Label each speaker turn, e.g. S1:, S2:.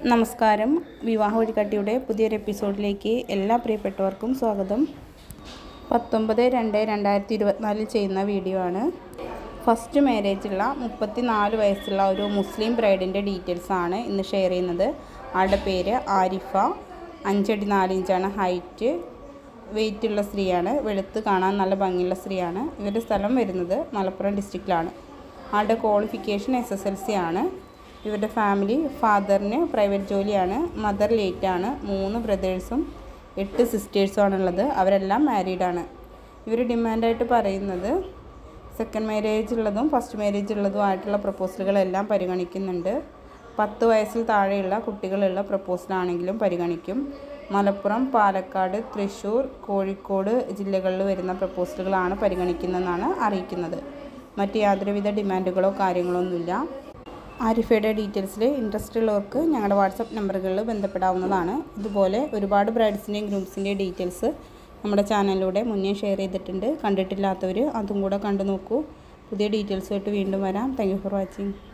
S1: നമസ്കാരം. വിവാഹ വഴികാട്ടിയുടെ പുതിയൊരു എപ്പിസോഡിലേക്ക് എല്ലാ പ്രിയപ്പെട്ടവർക്കും സ്വാഗതം. 19/2/2024 ചെയ്യുന്ന വീഡിയോ ആണ്. ഫസ്റ്റ് മാരേജുള്ള 34 വയസ്സുള്ള ഒരു മുസ്ലിം ബ്രൈഡിൻ്റെ ഡീറ്റെയിൽസാണ് ഇന്ന് ഷെയർ ചെയ്യുന്നത്. ആളുടെ പേര് ആരിഫ. 5 അടി 4 ഇഞ്ചാണ് ഹൈറ്റ്. വെയിറ്റുള്ള സ്ത്രീയാണ്. വെളുത്ത് കാണാൻ നല്ല ഭംഗിയുള്ള സ്ത്രീയാണ്. ഇവരുടെ സ്ഥലം വരുന്നത് മലപ്പുറം ഡിസ്ട്രിക്റ്റിലാണ്. ആളുടെ ക്വാളിഫിക്കേഷൻ SSLC ആണ്. ഇവരുടെ ഫാമിലി, ഫാദറിന് പ്രൈവറ്റ് ജോലിയാണ്, മദർ ലേറ്റാണ്, 3 ബ്രദേഴ്സും 8 സിസ്റ്റേഴ്സും ആണുള്ളത്. അവരെല്ലാം മാരീഡാണ്. ഇവർ ഡിമാൻഡായിട്ട് പറയുന്നത് സെക്കൻഡ് മാരേജ് ഉള്ളതും ഫസ്റ്റ് മാരേജ് ഉള്ളതുമായിട്ടുള്ള പ്രപ്പോസലുകളെല്ലാം പരിഗണിക്കുന്നുണ്ട്. 10 വയസ്സിൽ താഴെയുള്ള കുട്ടികളുള്ള പ്രപ്പോസലാണെങ്കിലും പരിഗണിക്കും. മലപ്പുറം, പാലക്കാട്, തൃശ്ശൂർ, കോഴിക്കോട് ജില്ലകളിൽ വരുന്ന പ്രപ്പോസലുകളാണ് പരിഗണിക്കുന്നതെന്നാണ് അറിയിക്കുന്നത്. മറ്റ് യാതൊരുവിധ ഡിമാൻഡുകളോ കാര്യങ്ങളൊന്നുമില്ല. ആരിഫയുടെ ഡീറ്റെയിൽസിൽ ഇൻട്രസ്റ്റ് ഉള്ളവർക്ക് ഞങ്ങളുടെ വാട്സപ്പ് നമ്പറുകളിൽ ബന്ധപ്പെടാവുന്നതാണ്. ഇതുപോലെ ഒരുപാട് ബ്രൈഡ്സിൻ്റെയും ഗ്രൂംസിൻ്റെയും ഡീറ്റെയിൽസ് നമ്മുടെ ചാനലിലൂടെ മുന്നേ ഷെയർ ചെയ്തിട്ടുണ്ട്. കണ്ടിട്ടില്ലാത്തവർ അതും കൂടെ കണ്ടു നോക്കൂ. പുതിയ ഡീറ്റെയിൽസുമായിട്ട് വീണ്ടും വരാം. Thank you for watching.